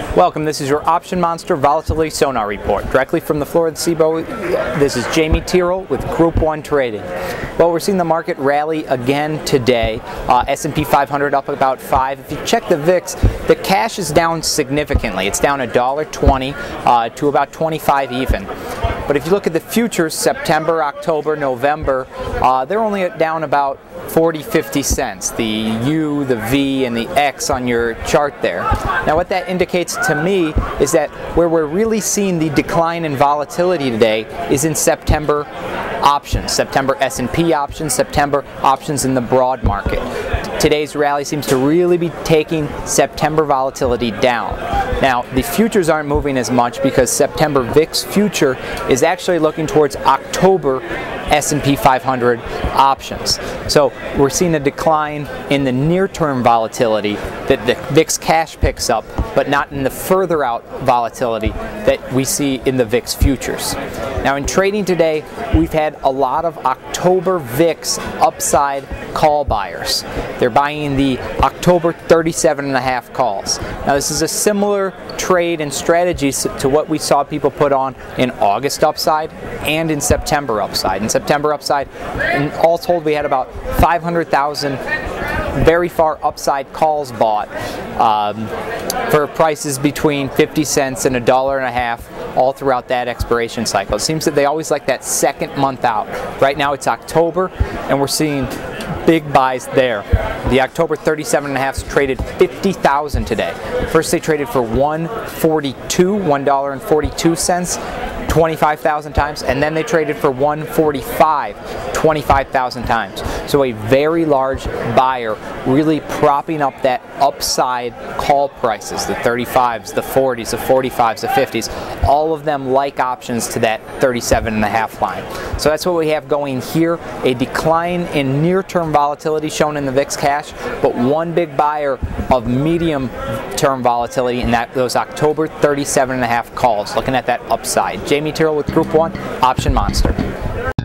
Welcome, this is your Option Monster Volatility Sonar Report. Directly from the floor of the CBOE, this is Jamie Tyrrell with Group 1 Trading. Well, we're seeing the market rally again today. S&P 500 up about 5. If you check the VIX, the cash is down significantly. It's down $1.20 to about 25 even. But if you look at the futures, September, October, November, they're only down about 40-50 cents, the U, the V, and the X on your chart there. Now what that indicates to me is that where we're really seeing the decline in volatility today is in September options, September S&P options, September options in the broad market. Today's rally seems to really be taking September volatility down. Now, the futures aren't moving as much because September VIX future is actually looking towards October S&P 500 options. So we're seeing a decline in the near-term volatility that the VIX cash picks up, but not in the further out volatility that we see in the VIX futures. Now in trading today, we've had a lot of October VIX upside call buyers. They're buying the October 37.5 calls. Now this is a similar trade and strategy to what we saw people put on in August upside and in September upside. In September upside, in all told, we had about 500,000 very far upside calls bought for prices between 50 cents and $1.50 all throughout that expiration cycle. It seems that they always like that second month out. Right now it's October and we're seeing big buys there. The October 37.5s traded 50,000 today. First they traded for $1.42, 25,000 times, and then they traded for $1.45, 25,000 times. So a very large buyer really propping up that upside call prices, the 35s, the 40s, the 45s, the 50s, all of them like options to that 37.5 line. So that's what we have going here, a decline in near-term volatility shown in the VIX cash, but one big buyer of medium-term volatility in those October 37.5 calls, looking at that upside. Jamie Tyrrell with Group 1, Option Monster.